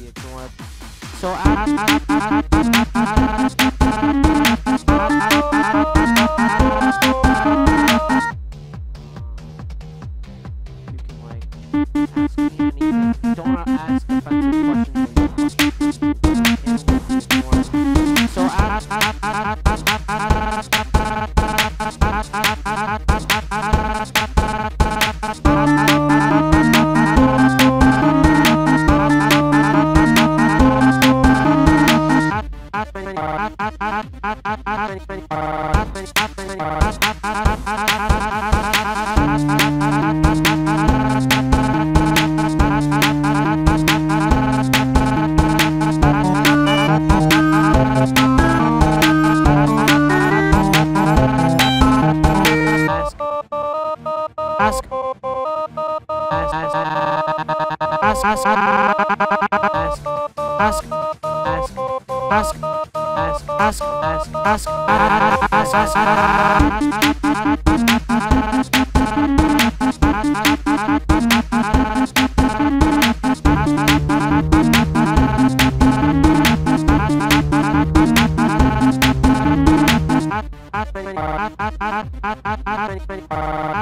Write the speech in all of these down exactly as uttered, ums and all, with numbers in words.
be ignored. So ask, ask, ask, ask, you can like ask me anything. Don't ask offensive questions. So ask, ask, ask, ask, ask,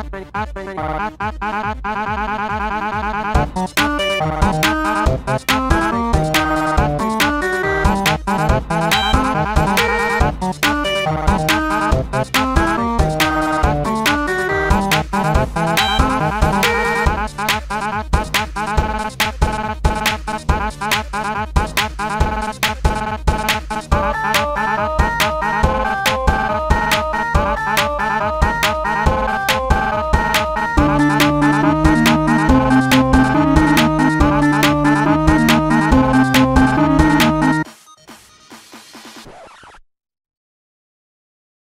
ask,